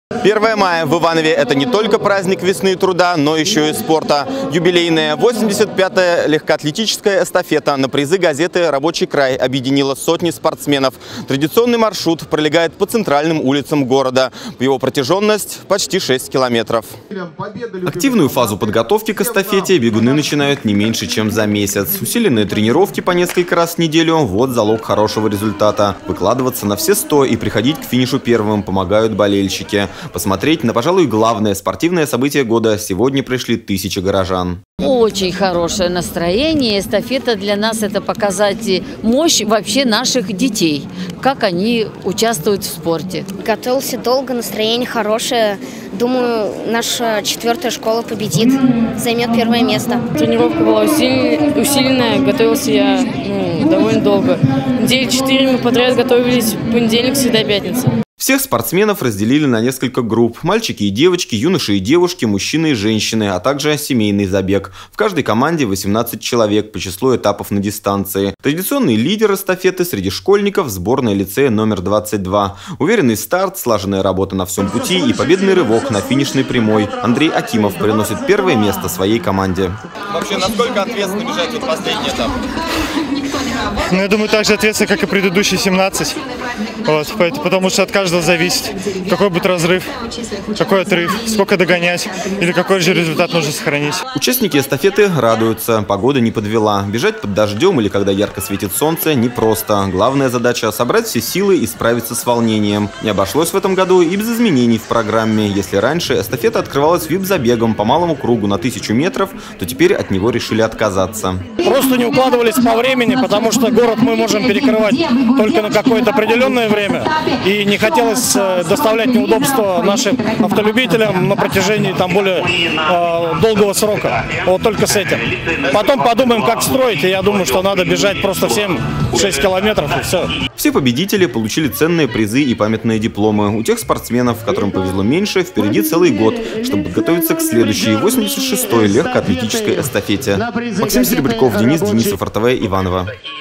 1 мая в Иванове – это не только праздник весны и труда, но еще и спорта. Юбилейная 85-я легкоатлетическая эстафета на призы газеты «Рабочий край» объединила сотни спортсменов. Традиционный маршрут пролегает по центральным улицам города. Его протяженность – почти 6 километров. Активную фазу подготовки к эстафете бегуны начинают не меньше, чем за месяц. Усиленные тренировки по несколько раз в неделю – вот залог хорошего результата. Выкладываться на все 100 и приходить к финишу первым помогают болельщики. Посмотреть на, пожалуй, главное спортивное событие года сегодня пришли тысячи горожан. Очень хорошее настроение. Эстафета для нас – это показать мощь вообще наших детей, как они участвуют в спорте. Готовился долго, настроение хорошее. Думаю, наша 4-я школа победит, займет 1-е место. Тренировка была усиленная, готовился я довольно долго. Недели 4 мы подряд готовились, понедельник, среда, пятница. Всех спортсменов разделили на несколько групп. Мальчики и девочки, юноши и девушки, мужчины и женщины, а также семейный забег. В каждой команде 18 человек по числу этапов на дистанции. Традиционный лидер эстафеты среди школьников – сборная лицея номер 22. Уверенный старт, слаженная работа на всем пути и победный рывок на финишной прямой. Андрей Акимов приносит 1-е место своей команде. Вообще, насколько ответственно бежать в последний этап? Я думаю, так же ответственно, как и предыдущие 17. Потому что от каждого зависит, какой будет разрыв, какой отрыв, сколько догонять или какой же результат нужно сохранить. Участники эстафеты радуются. Погода не подвела. Бежать под дождем или когда ярко светит солнце непросто. Главная задача – собрать все силы и справиться с волнением. Не обошлось в этом году и без изменений в программе. Если раньше эстафета открывалась вип-забегом по малому кругу на 1000 метров, то теперь от него решили отказаться. Просто не укладывались по времени, потому что город мы можем перекрывать только на какое-то определенное время. И не хотелось доставлять неудобства нашим автолюбителям на протяжении более долгого срока. Вот только с этим. Потом подумаем, как строить. И я думаю, что надо бежать просто всем 6 километров и все. Все победители получили ценные призы и памятные дипломы. У тех спортсменов, которым повезло меньше, впереди целый год, чтобы подготовиться к следующей 86-й легкоатлетической эстафете. Максим Серебряков, Денис Денисов, РТВ, Иваново.